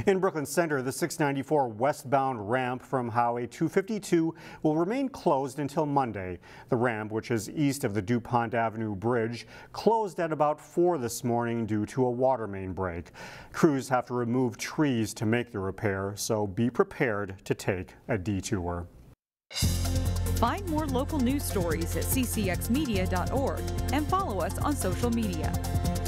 In Brooklyn Center, the 694 westbound ramp from Highway 252 will remain closed until Monday. The ramp, which is east of the DuPont Avenue Bridge, closed at about 4 this morning due to a water main break. Crews have to remove trees to make the repair, so be prepared to take a detour. Find more local news stories at ccxmedia.org and follow us on social media.